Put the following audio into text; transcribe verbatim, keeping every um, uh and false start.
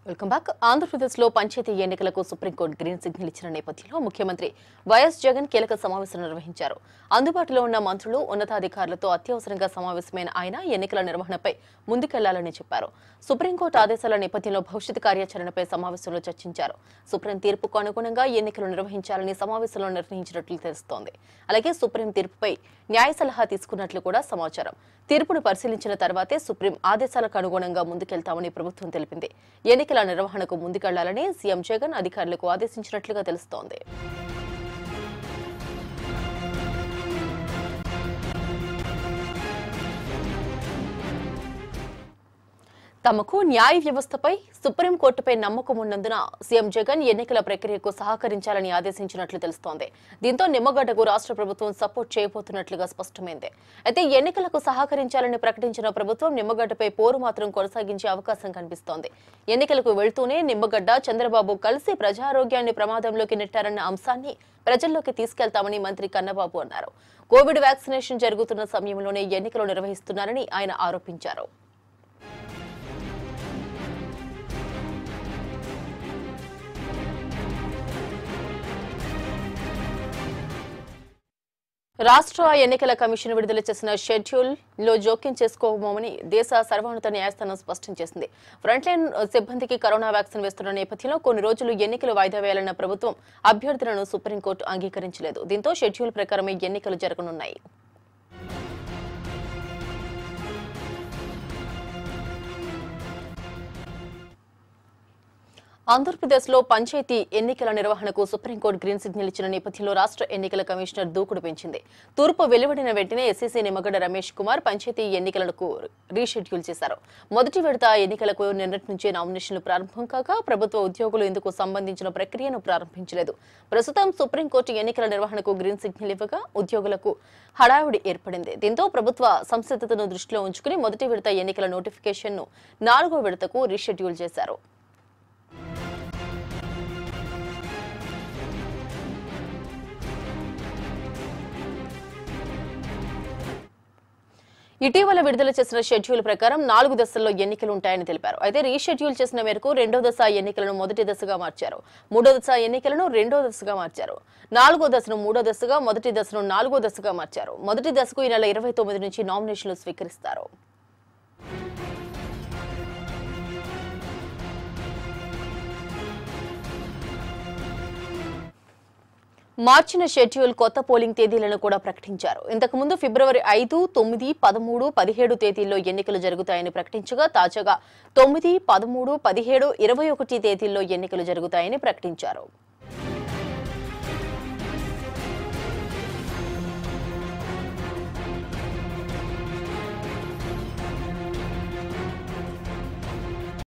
Welcome back. ఆంధ్రప్రదేశ్లో పంచాయతీ ఎన్నికలకు supreme court green signal ఇచ్చిన నేపథ్యంలో ముఖ్యమంత్రి వైఎస్ జగన్ కీలక సమావేశం నిర్వహించారు. అందుబాటులో ఉన్న మంత్రులు, ఉన్నతాధికారులతో అత్యవసరంగా సమావేశమైన ఆయన ఎన్నికల నిర్వహణపై ముందుకెళ్లాలని చెప్పారు. సుప్రీంకోర్టు ఆదేశాల నేపథ్యంలో భవిష్యత్ కార్యాచరణపై సమావేశంలో చర్చించారు. సుప్రీం తీర్పుకు అనుగుణంగా ఎన్నికలు నిర్వహించాలని సమావేశంలో నిర్ణయించినట్లు తెలుస్తోంది. అలాగే సుప్రీం తీర్పుపై న్యాయ సలహా తీసుకున్నట్లు కూడా సమాచారం. తీర్పును పరిశీలించిన తర్వాతే సుప్రీం ఆదేశాలకు అనుగుణంగా ముందుకెళ్తామని ప్రభుత్వం తెలిపింది. ఎన్నికల నిర్వహణకు ముందుకెళ్లాలని సీఎం జగన్ అధికారులకు ఆదేశించినట్లుగా తెలుస్తోంది. తమకు న్యాయ వ్యవస్థపై సుప్రీంకోర్టుపై నమ్మకం ఉన్నందున సీఎం జగన్ ఎన్నికల ప్రక్రియకు సహకరించాలని ఆదేశించినట్లు తెలుస్తోంది. దీంతో నిమ్మగడ్డకు రాష్ట్ర ప్రభుత్వం సపోర్ట్ చేయబోతున్నట్లుగా స్పష్టమైంది. అయితే ఎన్నికలకు సహకరించాలని ప్రకటించిన ప్రభుత్వం నిమ్మగడ్డపై పోరు మాత్రం కొనసాగించే అవకాశం కనిపిస్తోంది. ఎన్నికలకు వెళ్తూనే నిమ్మగడ్డ, చంద్రబాబు కలిసి ప్రజారోగ్యాన్ని ప్రమాదంలోకి నెట్టారన్న అంశాన్ని ప్రజల్లోకి తీసుకెళ్తామని మంత్రి కన్నబాబు అన్నారు. కోవిడ్ వ్యాక్సినేషన్ జరుగుతున్న సమయంలోనే ఎన్నికలు నిర్వహిస్తున్నారని ఆయన ఆరోపించారు. రాష్ట్ర ఎన్నికల కమిషన్ విడుదల చేసిన షెడ్యూల్ లో జోక్యం చేసుకోబోమని దేశ సర్వోన్నత న్యాయస్థానం స్పష్టం చేసింది. ఫ్రంట్లైన్ సిబ్బందికి కరోనా వ్యాక్సిన్ వేస్తున్న నేపథ్యంలో కొన్ని రోజులు ఎన్నికలు వాయిదా వేయాలన్న ప్రభుత్వం అభ్యర్థులను సుప్రీంకోర్టు అంగీకరించలేదు. దీంతో షెడ్యూల్ ప్రకారమే ఎన్నికలు జరగనున్నాయి. ఆంధ్రప్రదేశ్లో పంచాయతీ ఎన్నికల నిర్వహణకు సుప్రీంకోర్టు గ్రీన్ సిగ్నల్ ఇచ్చిన నేపథ్యంలో రాష్ట్ర ఎన్నికల కమిషనర్ దూకుడు పెంచింది. తూర్పు వెలువడిన వెంటనే ఎస్సీసీ నిమ్మగడ్డ రమేష్ కుమార్ పంచాయతీ ఎన్నికలకు రీషెడ్యూల్ చేశారు. మొదటి విడత ఎన్నికలకు నిన్నటి నుంచే నామినేషన్లు ప్రారంభం కాగా ప్రభుత్వ ఉద్యోగులు ఇందుకు సంబంధించిన ప్రక్రియను ప్రారంభించలేదు. ప్రస్తుతం సుప్రీంకోర్టు ఎన్నికల నిర్వహణకు గ్రీన్ సిగ్నల్ ఇవ్వగా ఉద్యోగులకు హడావుడి ఏర్పడింది. దీంతో ప్రభుత్వ సంసిద్ధతను దృష్టిలో ఉంచుకుని మొదటి విడత ఎన్నికల నోటిఫికేషన్ ను నాలుగో విడతకు రీషెడ్యూల్ చేశారు. ఇటీవల విడుదల చేసిన షెడ్యూల్ ప్రకారం నాలుగు దశల్లో ఎన్నికలు ఉంటాయని తెలిపారు. అయితే రీషెడ్యూల్ చేసిన మేరకు రెండో దశ ఎన్నికలను మొదటి దశగా మార్చారు. మూడో దశ ఎన్నికలను రెండో దశగా మార్చారు. నాలుగో దశను మూడో దశగా, మొదటి దశను నాలుగో దశగా మార్చారు. మొదటి దశకు ఈ నెల ఇరవై తొమ్మిది నుంచి నామినేషన్లు స్వీకరిస్తారు. మార్చిన షెడ్యూల్ కొత్త పోలింగ్ తేదీలను కూడా ప్రకటించారు. ఇంతకు ముందు ఫిబ్రవరి ఐదు, తొమ్మిది, పదమూడు, పదిహేడు తేదీల్లో ఎన్నికలు జరుగుతాయని ప్రకటించగా తాజాగా తొమ్మిది, పదమూడు, పదిహేడు, ఇరవై ఒకటి తేదీల్లో ఎన్నికలు జరుగుతాయని ప్రకటించారు.